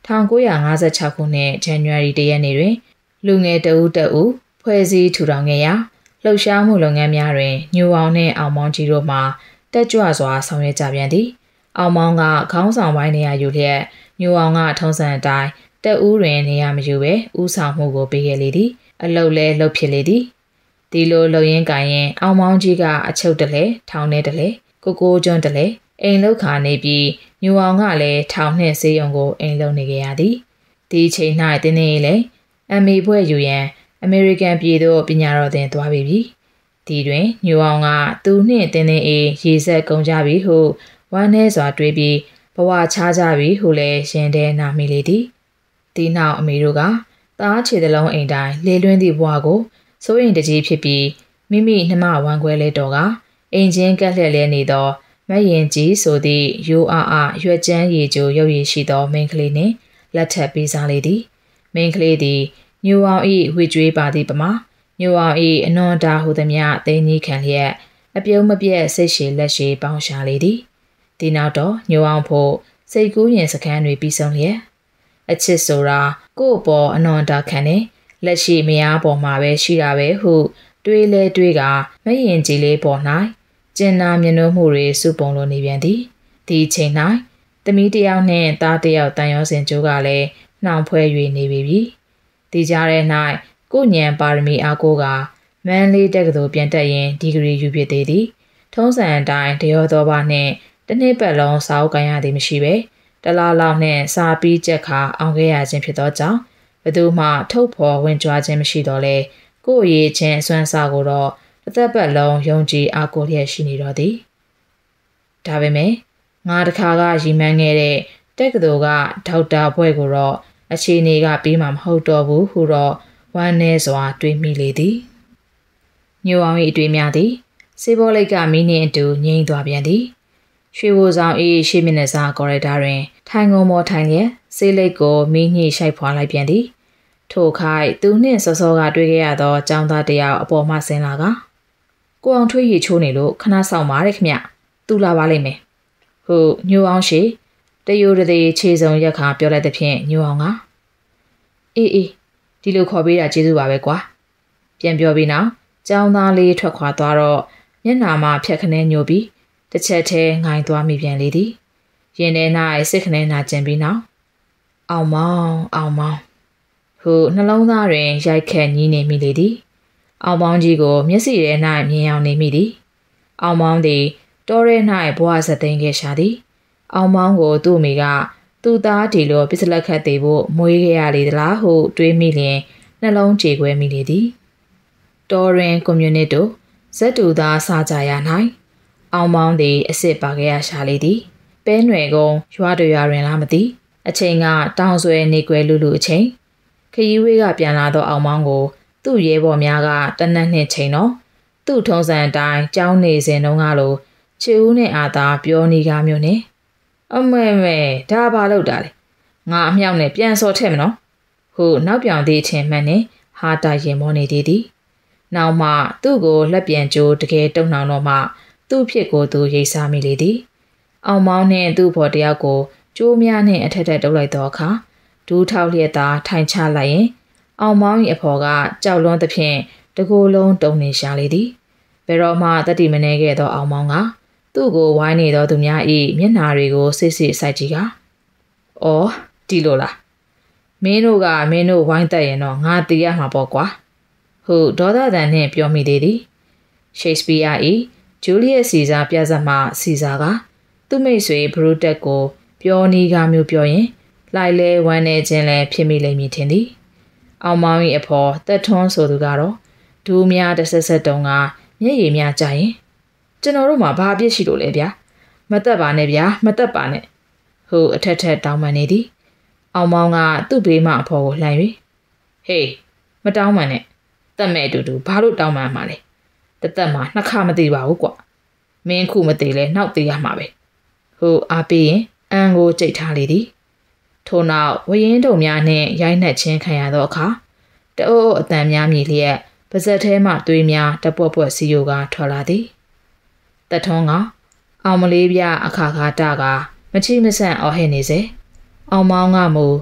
1956ခုနှစ် January 1 ရက်နေ့တွင်လူငယ်တဦးဖွဲ့စည်းထူထောင်ခဲ့ရာလှုပ်ရှားမှုလုပ်ငန်းများတွင်ညိုအောင်နှင့်အောင်မောင်ကြီးတို့မှတက်ကြွစွာဆောင်ရွက်ကြပြန်သည်အောင်မောင်ကခေါင်းဆောင်ပိုင်းနေရာယူလျက်ညိုအောင်ကထုံးစံအတိုင်းတက်ဦးတွင်နေရာမယူဘဲဦးဆောင်မှုကိုပေးခဲ့လေသည်အလုတ်လဲလှုပ်ဖြစ်လေသည်ဒီလိုလှုပ်ရင်းကိုင်ရင်အောင်မောင်ကြီးကအချုပ်တလဲထောင်ထဲတလဲကိုကျွန်းတလဲအိမ်လောက်ခါနေပြီးညိုအောင်ကလည်းထောင်နှင့်ဆေးရုံကိုအိမ်လုံနေကြရသည်ဒီချိန်၌တင်းတင်းလေးလည်းအမေဘွဲ့ယူရန်အမေရိကန်ပြည်သို့ပညာတော်သင်သွားပြီ။ဒီတွင်ညိုအောင်ကသူနှင့်တင်းတင်းအေးရေဆက်ကုန်ကြပြီဟုဝမ်းနည်းစွာတွေးပြီးဘဝချကြပြီဟုလည်းရင်ထဲနာမိလေသည်။ဒီနောက်အမေတို့ကသားခြေသလုံးအိမ်တိုင်းလေလွင်းသည့်ဘဝကိုစိုးရင်တကြီးဖြစ်ပြီးမိမိနှမဝမ်းခွဲလဲတော်ကအိမ်ချင်းကက်လှည့်လဲနေသောမရင်ကြီးဆိုသည့်ရိုးအားရွက်ကျန်းရည်ကြိုရုပ်ရည်ရှိသောမိန်းကလေးနှင့်လက်ထပ်ပေးစားလေသည်။မိန်းကလေးသည်ညိုအောင်၏ဝှေ့ကြွေးပါသည့်ပမာညိုအောင်၏အနွန်တာဟုသည်မြသိန်းကြီးခံလျက်အပြုံးမပြတ်စိတ်ရှည်လက်ရှည်ပေါင်းရှာလေသည်ဒီနောက်တော့ညိုအောင်ဖို့စိတ်ကူးရင်စခန်းတွေပြီးဆုံးလျက်အချစ်ဆိုတာကို့ပေါ်အနွန်တာခံနေလက်ရှိမယားပေါ်မှာပဲရှိတာပဲဟုတွေးလဲတွေးကမရင်ကြီးလေးပေါ်၌ကျင်နာမြင်နိုးမှုတွေစုပုံလိုနေပြန်သည်ဒီချိန်၌သမီးတယောက်နှင့်သားတယောက်တန်ရောစင်ကျိုးကလည်းနှောင်ဖွဲ၍နေပြီဒီကြားထဲ၌ကိုညံပါရမီအားကိုကမန်းလေးတက္ကသိုလ်ပြန်တက်ရင်ဒီဂရီယူဖြစ်သေးသည်ထုံးစံအတိုင်းတရောတော်ပါနှင့်တစ်နှစ်ပတ်လုံးစာအုပ်ကိုင်ရသည်မရှိပဲတလားလောက်နှင့်စာပြီးချက်ခါအောင်ခဲ့ရခြင်းဖြစ်သောကြောင့်ဘသူမှထုတ်ဖော်ဝင်ကြွားခြင်းမရှိတော့လဲကို့ရေးချင်းအစွမ်းစားကိုတော့တစ်သက်ပတ်လုံးယုံကြည်အားကိုးလျက်ရှိနေတော့သည်ဒါပေမဲ့ငါတခါကရီမှန်းခဲ့တဲ့တက္ကသိုလ်ကဒေါက်တာဘွဲ့ကိုတော့အခြေအနေကပြီးမှမဟုတ်တော့ဘူးဟုတော့ဝမ်းနည်းစွာတွေးမိလေသည်ညိုအောင်၏အတွေ့များသည်စေဘောလိတ်ကမီးနှင့်အတူငြိမ်သွားပြန်သည်ရွှေဘိုဆောင်၏ရှေ့မျက်နှာစာကော်ရီဒါတွင်ထိုင်ကုန်ပေါ်ထိုင်လျက်စေးလိတ်ကိုမီးညှိရှိုက်ဖွာလိုက်ပြန်သည်ထို့ခိုက်သူနှင့်စောစောကတွေ့ခဲ့ရသောចောင်းသားတယောက်အပေါ်မှဆင်းလာကကိုအောင်ထွေးရီချိုးနေလို့ခဏဆောင်ပါရခင်ဗျသူလာပါလိမ့်မယ်ဟုတ်ညိုအောင်ရှိတယိုတသေးခြေစုံရက်ခါပြောလိုက်တဲ့ဖြင့်ညိုအောင်ကအေးဒီလိုခေါ်ပေးတာကျေးဇူးပါပဲကွာပြန်ပြောပြီးနောက်ចောင်းသားလေးထွက်ခွာသွားတော့မျက်နှာမှာဖြက်ခနဲညိုပြီးတစ်ချက်ထဲငိုင်သွားမိပြန်လေသည်ရင်ထဲ၌စိတ်ခနဲနာကျင်ပြီးနောက်အောင်မောင်ဟုနှလုံးသားတွင်ရိုက်ခတ်ညည်းနေမိလေသည်အောင်မောင်ကြီးကိုမျက်စိထဲ၌မြင်အောင်နေမိသည်အောင်မောင်သည်တောထဲ၌ဘွားစသိန်းခဲ့ရှာသည်အောင်မောင်ကိုသူ့မိကသူ့သားဒီလိုပစ္စလက်ခတ်သေးဖို့မွေးခဲ့ရလေသလားဟုတွေးမိလျင်နှလုံးကြေကွဲမိလေသည်တောတွင်ကွန်မြူနစ်တို့ဇက်တူသားစားကြရ၌အောင်မောင်သည်အစ်စ်ပါခဲ့ရရှာလေသည်ပဲနွယ်ကုန်းရွာတွင်လားမသိအချိန်ကတောင်ဆွဲနေကွယ်လူအချိန်ခရီးဝေးကပြန်လာသောအောင်မောင်ကိုသူ့ရဲဘော်များကတနက်နှစ်ချိန်တော့သူ့ထုံးစံအတိုင်းကြောင်းနေစဉ်တုန်းကလိုချေဦးနဲ့အာသာပြောနေကားမျိုးနဲ့အမဲဒါဘာလို့တာလဲငါအမြောက်နဲ့ပြန်စော်ထည့်မနော်ဟုနောက်ပြောင်သေးခြင်းမှန်နဲ့ဟာတာရင်မောနေသေးသည်နောက်မှသူ့ကိုလက်ပြန်ကြိုးတကယ်တုံနှောင်တော့မှသူ့ဖြစ်ကိုသူရိတ်စားမိလေသည်အောင်မောင်နှင့်သူ့ဖော်တယောက်ကိုကျိုးများနှင့်အထက်ထက်တုပ်လိုက်သောအခါဒူးထောက်လျက်သာထိုင်ချလိုက်ရင်အောင်မောင်၏အဖော်ကကြောက်လွန်းသဖြင့်တကိုယ်လုံးတုံနေရှာလေသည်ဘယ်တော့မှတတိမနေခဲ့သောအောင်မောင်ကသူ့ကိုဝိုင်းနေသောသူများ၏မျက်နှာတွေကိုစစ်စစ်စိုက်ကြည့်ကအော်ဒီလိုလားမင်းတို့ဝိုင်းတက်ရင်တော့ငါတီးရမှာပေါ့ကွာဟုဒေါသတန်နှင့်ပြောမိသေးသည်ရှိတ်စပီးယား၏ဂျူလီယက်စီဇာပြဇာတ်မှစီဇာကသူ့မိတ်ဆွေဘရူတက်ကိုပြောနီးကားမျိုးပြောရင်လိုက်လဲဝမ်းနေခြင်းလည်းဖြစ်မိလိမ့်မည်ထင်သည်အောင်မောင်၏အဖော်တက်ထွန်းဆိုသူကတော့ဒူးများတစ်ဆက်တုံးကမျက်ရည်များကြရင်ကျွန်တော်တို့မှာဘာအပြစ်ရှိလို့လဲဗျာမတက်ပါနဲ့ဗျာမတက်ပါနဲ့ဟုအထက်ထက်တောင်းပန်နေသည်အောင်မောင်ကသူ့ဘေးမှအဖော်ကိုလှမ်း၍ဟေးမတောင်းပန်နဲ့တက်မဲ့အတူဘာလို့တောင်းပန်မှာလဲတသက်မှာနှစ်ခါမသေးပါဘူးကွာမင်းခုမသေးလဲနောက်သေးရမှာပဲဟုအားပေးရင်အန်ကိုကြိတ်ထားလေသည်ထို့နောက်ဝရင်တုံများနှင့်ရိုက်နှက်ခြင်းခံရသောအခါတအိုးအတန်များမြည်လျက်ပါဇက်ထဲမှသွေးများတပွက်ပွက်စီယိုကထွက်လာသည်တထွန်းကအောင်မလေးပြအခါခါတကမချိမဆန့်အော်ဟစ်နေစေအောင်မောင်ကမူ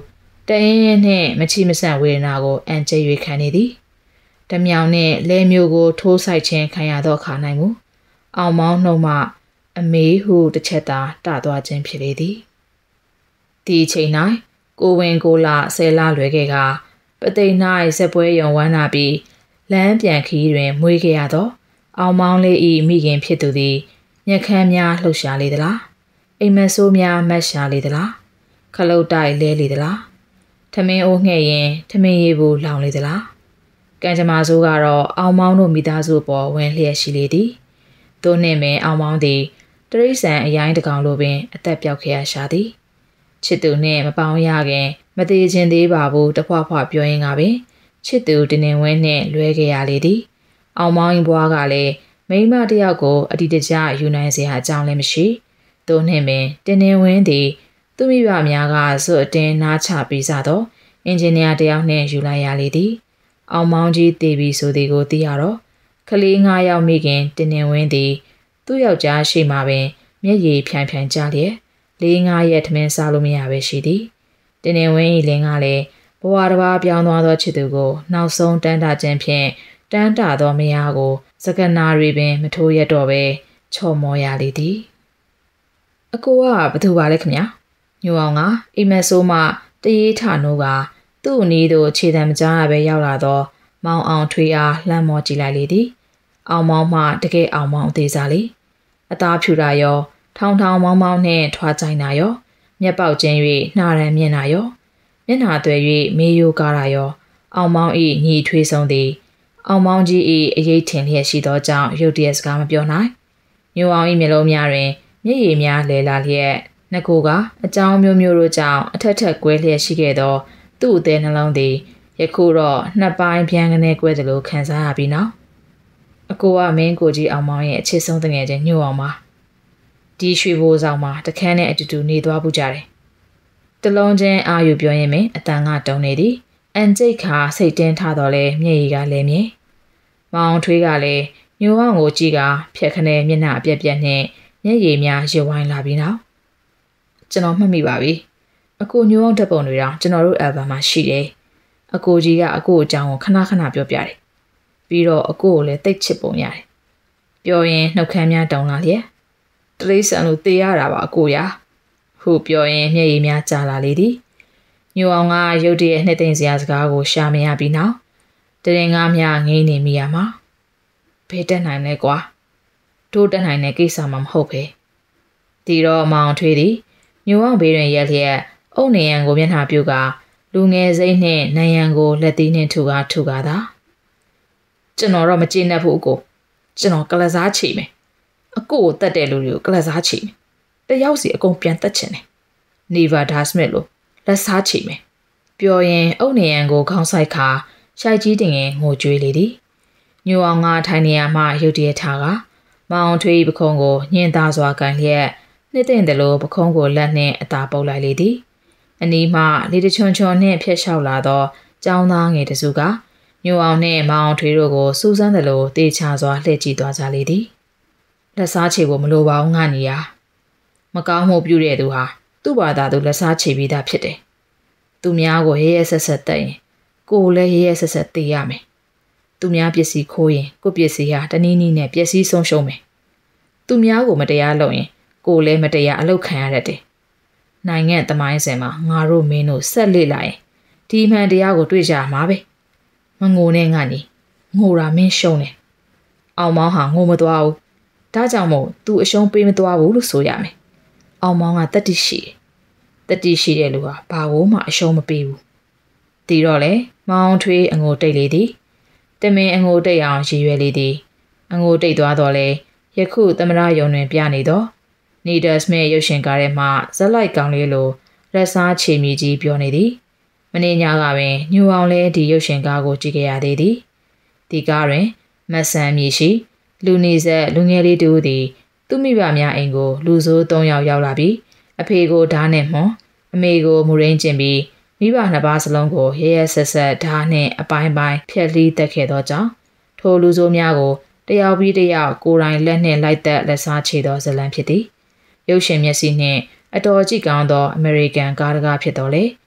ရင်နဲ့မချီမဆန့်ဝေဒနာကိုအန်ကျဲ၍ခံနေသည်တမြောင်နှင့်လဲမျိုးကိုထိုးဆိုင်ခြင်းခံရသောအခါ၌မူအောင်မောင်းနှုတ်မှအမေဟုတစ်ချက်သာတသွားခြင်းဖြစ်လေသည်ဒီအချိန်၌ကိုဝင်ကိုလာဆယ်လလွယ်ခဲ့ကပသိမ်၌စက်ပွဲယုံဝမ်းနာပြီးလမ်းပြန်ခီးတွင်မွေးခဲ့ရသောအောင်မောင်းလေး၏မိခင်ဖြစ်သူသည်ညက်ခမ်းများလှုပ်ရှားလေသလားအိမ်မဆိုးများမတ်ရှာလေသလားခလုတ်တိုက်လဲလေသလားထမင်းအိုးငှဲ့ရင်ထမင်းရည်ဘူးလောင်လေသလားကံကြမ္မာဆိုးကတော့အောင်မောင်းတို့မိသားစုပေါ်ဝင်လျက်ရှိလေသည်သို့နှင့်ပင်အောင်မောင်းသည်တရိษံအရိုင်းတကောင်လိုပင်အသက်ပြောက်ခဲ့ရရှာသည်ချစ်သူနှင့်မပေါင်းရခင်မသေးခြင်းသေးပါဘူးတဖွားဖွားပြောရင်းကပင်ချစ်သူတင်းနေဝင်းနှင့်လွဲခဲ့ရလေသည်အောင်မောင်းဘွားကလည်းမိန်းမတစ်ယောက်ကိုအတိတကျယူနိုင်စရာအကြောင်းလည်းမရှိသို့နှင့်ပင်တင်းနေဝင်းသည်သူမိဘများကဇွတ်အတင်းနားချပြီးစသောအင်ဂျင်နီယာတယောက်နှင့်ယူလိုက်ရလေသည်အောင်မောင်းကြီးတည်ပြီးဆိုသည်ကိုသိရတော့ကလေး9ယောက်မိခင်တင်းနေဝင်းသည်သူ့ယောက်ျားရှိမှပင်မျက်ရည်ဖြိုင်ဖြိုင်ကြလျက်4-5ရက်ထမင်းစားလို့မရပဲရှိသည်တင်းနေဝင်း၏လင်းကလည်းဘဝတစ်ပါးပြောင်းသွားသောချစ်သူကိုနောက်ဆုံးတန်းတာခြင်းဖြင့်တန်းတာသောမယားကိုစကနာတွေပင်မထိုးရတော့ပဲချော်မော်ရလေသည်အကိုကဘသူပါလဲခင်ဗျာညိုအောင်ကအိမ်မက်ဆိုးမှတရေထနိုးကသူ့အနီးသို့ခြေတံမကြားရပဲရောက်လာသောမောင်အောင်ထွေးအားလှမ်းမော်ကြည့်လိုက်လေသည်အောင်မောင်းမှတကယ်အောင်မောင်းအသေးစားလေအသားဖြူတာရောထောင်ထောင်မောင်းမောင်းနှင့်ထွားကြိုင်တာရောမျက်ပေါက်ကျင်း၍နှာရန်မြင်တာရောမျက်နှာသွဲ၍မေးယိုကားတာရောအောင်မောင်း၏ညီထွေးဆုံးသည်အောင်မောင်းကြီး၏အရေးထင်လျက်ရှိသောကြောင့်ရုတ်တရက်စကားမပြောနိုင်ညိုအောင်၏မျက်လုံးများတွင်မျက်ရည်များလဲလာလျက်နှကိုကအကြောင်းမျိုးမျိုးတို့ကြောင့်အထက်ထက်ကွဲလျက်ရှိခဲ့သောသူ့အသေးနှလုံးသည်ယခုတော့နှစ်ပိုင်းပြန်ကနေကွဲသလိုခံစားရပြီးနောက်အကိုကမင်းကိုကြီးအောင်မောင်းရဲ့အချစ်ဆုံးတငယ်ချင်းညိုအောင်ပါဒီရွှေဘိုးဆောင်မှာတခန်းနဲ့အတူတူနေသွားပူကြတယ်တလုံးချင်းအာယူပြောရင်မင်းအတန်ကတုံနေသည်အန်ကျိတ်ခါစိတ်တင်းထားတော့လဲမျက်ရည်ကလည်းမြင်မောင်ထွေးကလည်းညိုအောင်ကိုကြည့်ကဖြက်ခနဲမျက်နှာအပြက်ပြက်နဲ့မျက်ရည်များရွဝိုင်းလာပြီးနောက်ကျွန်တော်မှတ်မိပါပြီအကိုညိုအောင်ဓာတ်ပုံတွေတော့ကျွန်တော်တို့ album မှာရှိတယ်အကိုကြီးကအကိုအကြောင်းကိုခဏခဏပြောပြတယ်ပြီးတော့အကိုကိုလည်းတိတ်ချစ်ပုံရတယ်ပြောရင်နှုတ်ခမ်းများတောင်းလာလျက်တရိษံလို့တေးရတာပါအကိုရာဟုပြောရင်မျက်ရည်များကျလာလေသည်ညိုအောင်ကရုတ်တရက်နှစ်သိမ့်စရာစကားကိုရှာမရပြီးနောက်တရင်ကားများငိမ့်နေမိရမှာဘယ်တက်နိုင်လဲကွာတို့တက်နိုင်တဲ့ကိစ္စမှမဟုတ်ပဲဒီတော့မောင်ထွေးသည်ညိုအောင်ဘေးတွင်ရက်လျက်အုတ်နေရန်ကိုမျက်နှာပြုကလူငယ်စိမ့်နှင့်နယံကိုလက်သီးနှင့်ထုကာသာကျွန်တော်တော့မကျေနပ်ဘူးအကိုကျွန်တော်ကလစားချီမယ်အကိုကိုတတ်တဲ့လူတွေကိုကလစားချီမယ်တယောက်စီအကုန်ပြန်တတ်ချင်တယ်နေဗာဒါစမစ်လို့လက်စားချီမယ်ပြောရင်အုတ်နေရန်ကိုခေါင်းဆိုင်ခါရှိုက်ကြီးတင်ရင်ငိုကြွေးလေသည်ညိုအောင်ကထိုင်နေရမှရုတ်တရက်ထားကမောင်ထွေးပခုံးကိုညှင်းသားစွာကန်လျက်နှစ်သိမ့်တယ်လို့ပခုံးကိုလက်နှင့်အသာပုတ်လိုက်လေသည်အနီးမှလေတချွန်ချွန်နှင့်ဖျက်လျှောက်လာသောကျောင်းသားငယ်တစုကညိုအောင်နှင့်မောင်ထွေးတို့ကိုစူးစမ်းတယ်လို့တေချာစွာလှည့်ကြည့်သွားကြလေသည်လက်စားချေဖို့မလိုပါဘူးငါညီယာမကောင်းမှုပြုတဲ့သူဟာသူ့ဘာသာသူလက်စားချေပြီးသားဖြစ်တယ်သူများကိုရဲရဲဆက်ဆက်တက်ရင်ကိုယ်လည်းရဲရဲဆက်ဆက်သိရမယ်သူများပစ္စည်းခိုးရင်ကိုယ့်ပစ္စည်းဟာတနည်းနည်းနဲ့ပျက်စီးဆုံးရှုံးမယ်သူများကိုမတရားလုပ်ရင်ကိုယ်လည်းမတရားအလုပ်ခံရတတ်တယ်နိုင်ငံသမိုင်းစင်မှာငါတို့မင်းတို့ဆက်လက်လာရင်ဒီမှန်တရားကိုတွေ့ကြမှာပဲမငိုနဲ့ငါညီငိုတာမင်းရှုံးတယ်အောင်မောင်းဟာငိုမသွားဘူးဒါကြောင့်မို့ तू အရှုံးပေးမသွားဘူးလို့ဆိုရမယ်အောင်မောင်းကတတိရှိတဲ့လူဟာဘာလို့မှအရှုံးမပေးဘူးဒီတော့လေမောင်ထွေးအငိုတိတ်လေသည်တမင်အငိုတိတ်အောင်ရည်ရွယ်လေသည်အငိုတိတ်သွားတော့လေယခုသမရယုံတွင်ပြနေတော့နီဒါစမစ်ရုပ်ရှင်ကားထဲမှာဇက်လိုက်ကောင်လေးလိုလက်စားချေမြကြီးပြောနေသည်မနေ့ညကပင်ညူအောင်လဲဒီရုပ်ရှင်ကားကိုကြည့်ကြရသေးသည်ဒီကားတွင်မဆန်မြရှိလူနေဆက်လူငယ်လေးတူသည်သူ့မိဘများအိမ်ကိုလူဆိုး3ယောက်ရောက်လာပြီးအဖေကိုဓာတ်နဲ့မွန်အမေကိုမူရင်းကျင်ပြီးမိဘနှစ်ပါးစလုံးကိုရဲရဲဆက်ဆက်ဓာတ်နဲ့အပိုင်းပိုင်းဖျက်လီးတက်ခဲ့သောကြောင့်ထိုလူဆိုးများကိုတယောက်ပြီးတယောက်ကိုယ်တိုင်လက်နှင့်လိုက်သက်လက်စားချေသောဇလံဖြစ်သည်ရုပ်ရှင်မျက်စိနှင့်အတော်ကြည့်ကောင်းသောအမေရိကန်ကားတကားဖြစ်တော်လေ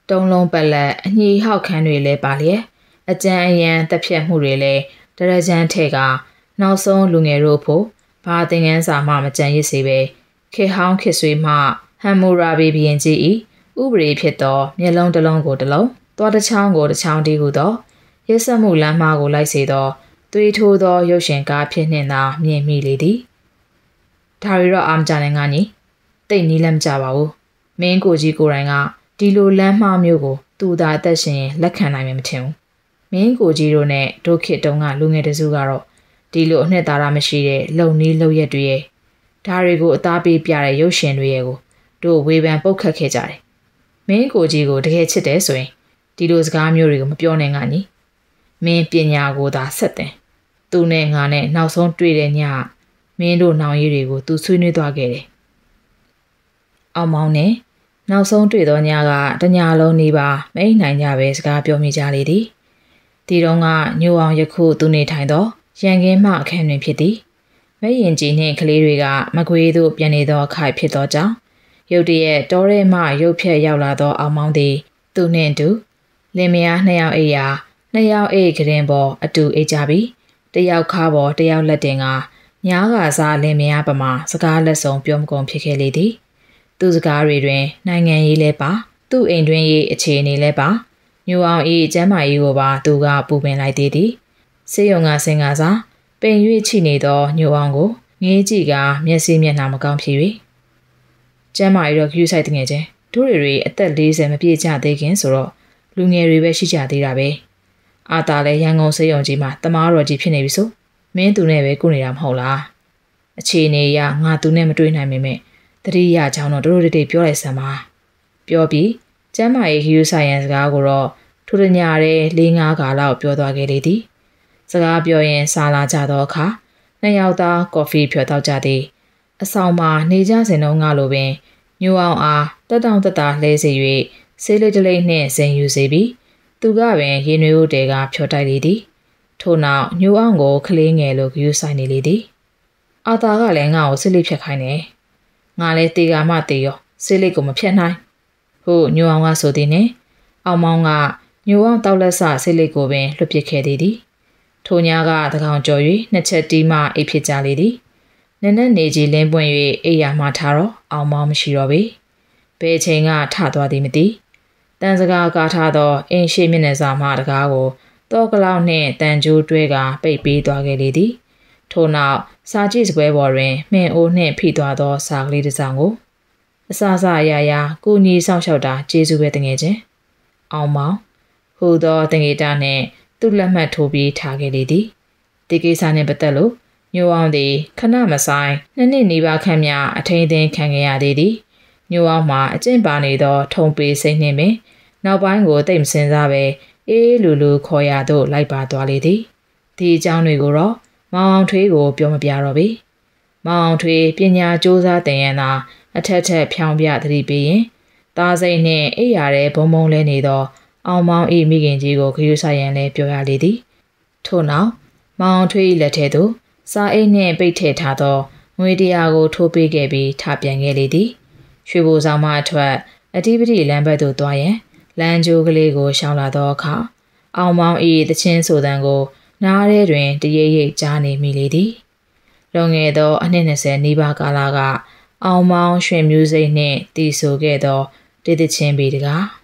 တုံးလုံးပလက်အညီဟောက်ခန်းတွေလည်းပါလျက်အကြံအရန်တက်ဖြတ်မှုတွေလည်းတရကြမ်းထဲကနောက်ဆုံးလူငယ်တို့ဖို့ဘာသင်ခန်းစာမှမကြံရစ်စေပဲခေဟောင်းခေဆွေးမှဟမ်မူရာဘီဘီရင်ကြီးဤဥပဒေဖြစ်သောမျက်လုံးတစ်လုံးကိုတစ်လုံးသွားတစ်ချောင်းကိုတစ်ချောင်းတည်းဟုသောရက်စက်မှုလမ်းမကိုလိုက်စေသောသွေးထိုးသောရုပ်ရှင်ကားဖြစ်နှင့်သာမြင်မိလေသည်ဒါရီတော့အာမကြနိုင်ငါညီတိတ်နီးလည်းမကြပါဘူးမင်းကိုကြီးကိုယ်တိုင်ကဒီလိုလမ်းမမျိုးကိုသူသာအသက်ရှင်လက်ခံနိုင်မှာမထင်ဘူးမင်းကိုကြီးတို့နဲ့ဒုခေတ်တုန်းကလူငယ်တစုကတော့ဒီလိုအနှစ်သာရမရှိတဲ့လုံနီးလုံရက်တွေရဲ့ဒါတွေကိုအသားပေးပြတဲ့ရုပ်ရှင်တွေရဲ့ကိုတို့ဝေဖန်ပုတ်ခတ်ခဲ့ကြတယ်မင်းကိုကြီးကိုတကယ်ချစ်တယ်ဆိုရင်ဒီလိုစကားမျိုးတွေကိုမပြောနိုင်ငါညီမင်းပညာကိုသာဆက်တင်သူနဲ့ငါနဲ့နောက်ဆုံးတွေ့တဲ့ညမင်းတို့နောင်ရည်တွေကိုသူဆွေးနွေးသွားခဲ့တယ်အောင်မောင်းနဲ့နောက်ဆုံးတွေ့သောညကတညလုံးနေပါမအိပ်နိုင်ကြပဲစကားပြောမိကြလေသည်ဒီတော့ကညိုအောင်ယခုသူနေထိုင်သောရန်ကင်းမှအခန်းတွင်ဖြစ်သည်မရင်ကြီးနှင့်ကလေးတွေကမကွေးသို့ပြန်နေသောအခိုက်ဖြစ်သောကြောင့်ရုတ်တရက်တောထဲမှရုပ်ဖြက်ရောက်လာသောအောင်မောင်းသည်သူနှင့်တူလင်မယားနှစ်ယောက်အိပ်ရာနှစ်ယောက်အိပ်ကရင်ပေါ်အတူအိပ်ကြပြီးတယောက်ခါပေါ်တယောက်လက်တင်ကညားကစားလင်မယားပမာစကားလက်ဆောင်ပြောမကုန်ဖြစ်ခဲ့လေသည်သူစကားတွေတွင်နိုင်ငံရေးလဲပါသူ့အိမ်တွင်ရေးအခြေအနေလဲပါညိုအောင်ဤကျမ်းမာရေးကိုပါသူကပူပင်လိုက်သေးသည်စေယုံကစင်ကစားပိန်၍ချိနေသောညိုအောင်ကိုငေးကြည့်ကမျက်စိမျက်နှာမကောင်းဖြစ်၍ကျမ်းမာရေးတော့ကြည့်ဆိုင်တငယ်ချင်းတို့တွေအသက်40မပြည့်ကြသေးခင်ဆိုတော့လူငယ်တွေပဲရှိကြသေးတာပဲအာတာလည်းရန်ကုန်စေယုံကြီးမှာတမားတော်ကြီးဖြစ်နေပြီဆိုမင်းသူနဲ့ပဲကုနေတာမဟုတ်လားအခြေအနေအရငါသူနဲ့မတွေ့နိုင်မိမဲ့တတိယချောင်းတော့တို့တိတ်ပြောလိုက်စမ်းပါပြောပြီးကျမ်းမာရေးဟီယူဆိုင်ရန်စကားကိုတော့ထူထညာတဲ့4-5ခါလောက်ပြောသွားခဲ့လေသည်စကားပြောရင်စာလာကြသောအခါနှစ်ယောက်သားကော်ဖီဖြော်တောက်ကြသည်အဆောင်မှာနေကြစဉ်တုန်းကလိုပင်ညိုအောင်အားတက်တောင့်တက်တာလှဲစေ၍ဆေးလေးတလေးနှင့်ဇင်ယူစေပြီးသူကပင်ရေနွေဦးတဲကဖြော်တိုက်လေသည်ထို့နောက်ညိုအောင်ကိုကလေးငယ်လိုဂယူဆိုင်နေလေသည်အာသာကလည်းငါ့ကိုဆေးလေးဖြတ်ခိုင်းတယ်ငါလည်းတေကာမှတေရောဆေးလေးကိုမဖြတ်နိုင်ဟုတ်ညိုအောင်ကဆိုသည်နှင့်အောင်မောင်းကညိုအောင်တောက်လက်ဆဆေးလေးကိုပင်လွှတ်ပစ်ခဲ့သည်ထိုညကတကောင်ကျော်၍နှစ်ချက်တီးမှအိပ်ဖြစ်ကြလေသည်နက်နက်နေကြီးလင်းပွင့်၍အိယာမှထားတော့အောင်မောင်းမရှိတော့ပေဘယ်ချိန်ကထသွားသည်မသိတန်စကားကားထားသောအင်းရှိမျက်နှာစာမှတကားကိုတော့ကလောက်နှင့်တန်ကြိုးတွဲကပိတ်ပေးသွားခဲ့လေသည်ထို့နောက်စာကြည့်စပွဲပေါ်တွင်မှင်အိုးနှင့်ဖိသွားသောစာကလေးတစ်စောင်ကိုအစစအရာရာကိုညီဆောင်လျှောက်တာကျေးဇူးပဲတငယ်ချင်းအောင်မောင်းဟူသောတငယ်တာနှင့်သူ့လက်မှတ်ထိုးပြီးထားခဲ့လေသည်ဒီကိစ္စနှင့်ပတ်သက်လို့ညိုအောင်သည်ခဏမဆိုင်နှစ်နှစ်နီးပါးခန့်မြအထိန်သိမ်းခံခဲ့ရသေးသည်ညိုအောင်မှာအကျင့်ပါနေသောထုံပေစိတ်နှင့်ပင်နောက်ပိုင်းကိုတိတ်မစင်စားပဲအေးလူလူခေါ်ရသို့လိုက်ပါသွားလေသည်ဒီအကြောင်းတွေကိုတော့မောင်အောင်ထွေးကိုပြောမပြတော့ပေမောင်အောင်ထွေးပညာစူးစမ်းတင်ရန်သာအထက်ထက်ဖြောင်းပြသတိပေးရင်သားစိတ်နှင့်အိပ်ရတဲ့ဘုံဘုံလဲနေသောအောင်မောင်ဤမိခင်ကြီးကိုခယူဆိုင်ရန်လဲပြောရလေသည်ထို့နောက်မောင်ထွေးလက်ထဲသို့စာအိတ်နှင့်ပိတ်ထည့်ထားသောငွေတရားကိုထိုးပေးခဲ့ပြီးထပြန်ခဲ့လေသည်ရွှေဘိုဆောင်မှအထွက်အဓိပတိလမ်းဘက်သို့သွားရန်လမ်းကြိုးကလေးကိုရှောင်လာသောအခါအောင်မောင်ဤတချင်းဆိုတန်ကိုနားထဲတွင်တရိပ်ရိပ်ကြားနေမိလေသည်လွန်ခဲ့သောအနှစ်20နီးပါးကာလကအောင်မောင်ရွှင်မျိုးစိတ်နှင့်တည်ဆိုခဲ့သောတေးသချင်းပေတကား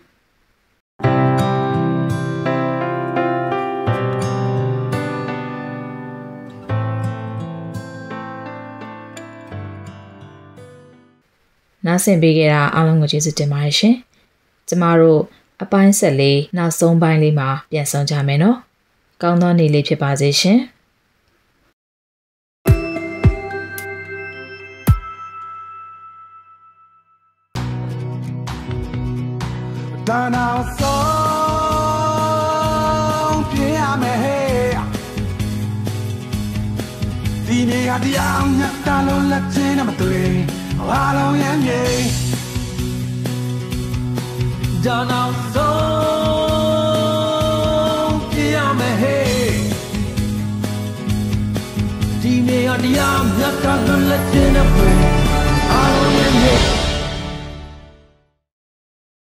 နားဆင်ပေးကြတာအားလုံးကိုကျေးဇူးတင်ပါတယ်ရှင်ကျမတို့အပိုင်းဆက်လေးနောက်ဆုံးပိုင်းလေးမှာပြန်ဆောင်ကြမယ်နော်ကောင်းသောနေ့လေးဖြစ်ပါစေရှင်ဒါနောက်ဆုံးပြရမယ်ဟဲ့ဒီနေ့ကတရားမြတ်တာလုံးလက်ချင်းနဲ့မတွေ့အားလုံးရမ်းမြေဒါနောက်ဆုံးပြရမယ်ဟဲ့ဒီနေ့ကတရားမြတ်တာလုံးလက်ချင်းနဲ့တွေ့